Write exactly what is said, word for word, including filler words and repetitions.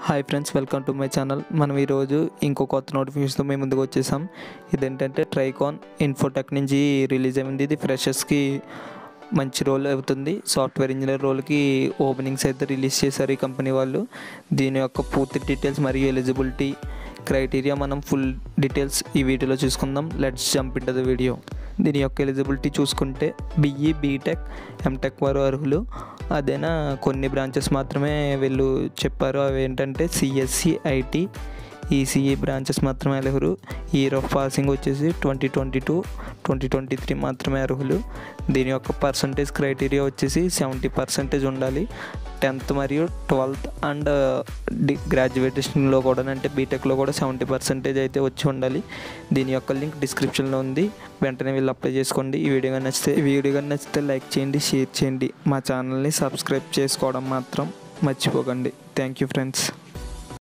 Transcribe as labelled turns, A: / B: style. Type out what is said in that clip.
A: Hi friends, welcome to my channel. మనం ఈరోజు ఇంకో కొత్త నోటిఫికేషన్తో మేము ముందుకు వచ్చేసాం. ఇదేంటంటే ట్రైకాన్ ఇన్ఫోటెక్ నుంచి రిలీజ్ అయింది. ఇది ఫ్రెషర్స్కి మంచి రోల్ అవుతుంది. సాఫ్ట్వేర్ ఇంజనీర్ రోల్కి ఓపెనింగ్స్ అయితే రిలీజ్ చేశారు ఈ కంపెనీ వాళ్ళు. దీని యొక్క పూర్తి డీటెయిల్స్ మరియు ఎలిజిబిలిటీ క్రైటీరియా మనం ఫుల్ డీటెయిల్స్ ఈ వీడియోలో చూసుకుందాం. Let's jump into the video. దీని యొక్క ఎలిజిబిలిటీ చూసుకుంటే బీఈ, బీటెక్, ఎంటెక్ వారు అర్హులు. అదేనా కొన్ని బ్రాంచెస్ మాత్రమే వీళ్ళు చెప్పారు. అవి ఏంటంటే సిఎస్సి, ఐటీ, ఈసీఈ బ్రాంచెస్ మాత్రమే అర్హులు. ఇయర్ ఆఫ్ పాసింగ్ వచ్చేసి twenty twenty two twenty twenty three మాత్రమే అర్హులు. దీని యొక్క పర్సంటేజ్ క్రైటీరియా వచ్చేసి సెవెంటీ పర్సెంటేజ్ ఉండాలి. టెన్త్ మరియు ట్వెల్త్ అండ్ డి గ్రాడ్యుయేషన్లో కూడా అంటే బీటెక్లో కూడా సెవెంటీ పర్సెంటేజ్ అయితే వచ్చి ఉండాలి. దీని యొక్క లింక్ డిస్క్రిప్షన్లో ఉంది. వెంటనే వీళ్ళు అప్లై చేసుకోండి. ఈ వీడియో కానీ నచ్చితే ఈ వీడియో కానీ నచ్చితే లైక్ చేయండి, షేర్ చేయండి. మా ఛానల్ని సబ్స్క్రైబ్ చేసుకోవడం మాత్రం మర్చిపోకండి. Thank you friends.